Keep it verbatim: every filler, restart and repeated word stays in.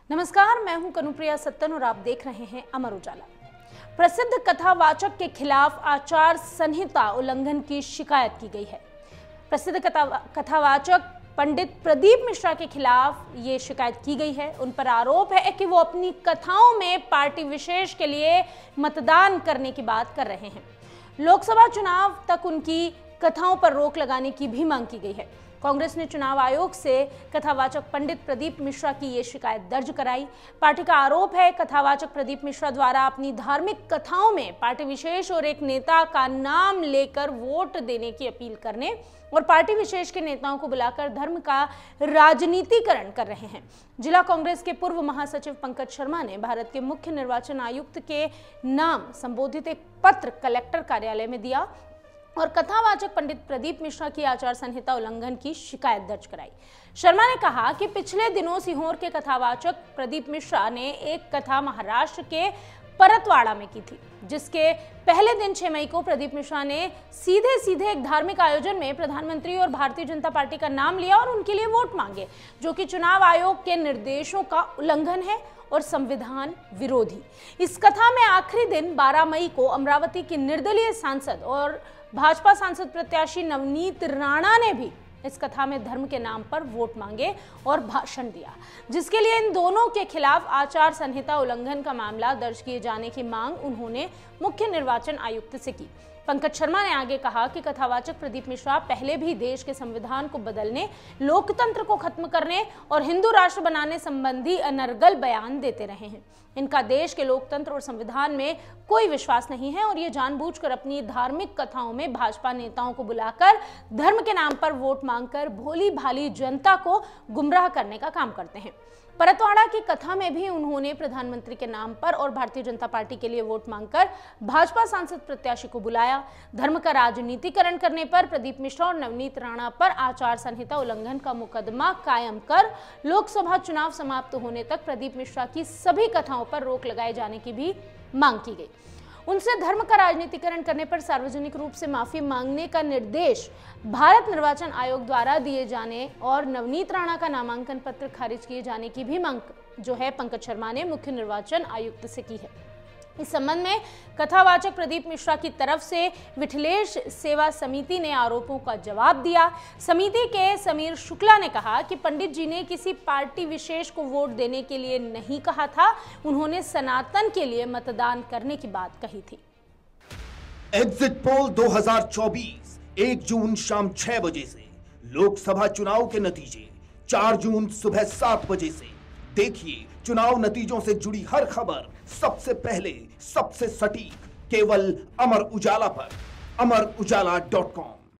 नमस्कार, मैं हूं कनुप्रिया सत्तन और आप देख रहे हैं अमर उजाला। प्रसिद्ध कथावाचक के खिलाफ आचार संहिता उल्लंघन की शिकायत की गई है। प्रसिद्ध कथा कथावाचक पंडित प्रदीप मिश्रा के खिलाफ ये शिकायत की गई है। उन पर आरोप है कि वो अपनी कथाओं में पार्टी विशेष के लिए मतदान करने की बात कर रहे हैं। लोकसभा चुनाव तक उनकी कथाओं पर रोक लगाने की भी मांग की गई है। कांग्रेस ने चुनाव आयोग से कथावाचक पंडित प्रदीप मिश्रा की ये शिकायत दर्ज कराई। पार्टी का आरोप है कथावाचक प्रदीप मिश्रा द्वारा अपनी धार्मिक कथाओं में पार्टी विशेष और एक नेता का नाम लेकर वोट देने की अपील करने और पार्टी विशेष के नेताओं को बुलाकर धर्म का राजनीतिकरण कर रहे हैं। जिला कांग्रेस के पूर्व महासचिव पंकज शर्मा ने भारत के मुख्य निर्वाचन आयुक्त के नाम संबोधित एक पत्र कलेक्टर कार्यालय में दिया और कथावाचक पंडित प्रदीप मिश्रा की आचार संहिता उल्लंघन की शिकायत दर्ज कराई। शर्मा ने कहा कि पिछले दिनों सीहोर के कथावाचक प्रदीप मिश्रा ने एक कथा महाराष्ट्र के परतवाड़ा में की थी, जिसके पहले दिन छह मई को प्रदीप मिश्रा ने सीधे सीधे एक धार्मिक आयोजन में प्रधानमंत्री और भारतीय जनता पार्टी का नाम लिया और उनके लिए वोट मांगे, जो कि चुनाव आयोग के निर्देशों का उल्लंघन है और संविधान विरोधी। इस कथा में आखिरी दिन बारह मई को अमरावती की निर्दलीय सांसद और भाजपा सांसद प्रत्याशी नवनीत राणा ने भी इस कथा में धर्म के नाम पर वोट मांगे और भाषण दिया, जिसके लिए इन दोनों के खिलाफ आचार संहिता उल्लंघन का मामला दर्ज किए जाने की मांग उन्होंने मुख्य निर्वाचन आयुक्त से की। पंकज शर्मा ने आगे कहा कि कथावाचक प्रदीप मिश्रा पहले भी देश के संविधान को बदलने, लोकतंत्र को खत्म करने और हिंदू राष्ट्र बनाने संबंधी अनर्गल बयान देते रहे हैं। इनका देश के लोकतंत्र और संविधान में कोई विश्वास नहीं है और ये जानबूझकर अपनी धार्मिक कथाओं में भाजपा नेताओं को बुलाकर धर्म के नाम पर वोट मांगकर भोली भाली जनता को गुमराह करने का काम करते हैं। परतवाड़ा की कथा में भी उन्होंने प्रधानमंत्री के नाम पर और भारतीय जनता पार्टी के लिए वोट मांगकर भाजपा सांसद प्रत्याशी को बुलाया। धर्म का राजनीतिकरण करने पर प्रदीप मिश्रा और नवनीत राणा पर आचार संहिता उल्लंघन का मुकदमा कायम कर लोकसभा चुनाव समाप्त होने तक प्रदीप मिश्रा की सभी कथाओं पर रोक लगाए जाने की भी मांग की गई। उनसे धर्म का राजनीतिकरण करने पर सार्वजनिक रूप से माफी मांगने का निर्देश भारत निर्वाचन आयोग द्वारा दिए जाने और नवनीत राणा का नामांकन पत्र खारिज किए जाने की भी मांग जो है पंकज शर्मा ने मुख्य निर्वाचन आयुक्त से की है। इस संबंध में कथावाचक प्रदीप मिश्रा की तरफ से विठलेश सेवा समिति ने आरोपों का जवाब दिया। समिति के समीर शुक्ला ने कहा कि पंडित जी ने किसी पार्टी विशेष को वोट देने के लिए नहीं कहा था, उन्होंने सनातन के लिए मतदान करने की बात कही थी। एग्जिट पोल दो हज़ार चौबीस एक जून शाम छह बजे से, लोकसभा चुनाव के नतीजे चार जून सुबह सात बजे से। देखिए चुनाव नतीजों से जुड़ी हर खबर सबसे पहले, सबसे सटीक, केवल अमर उजाला पर, अमर उजाला डॉट कॉम।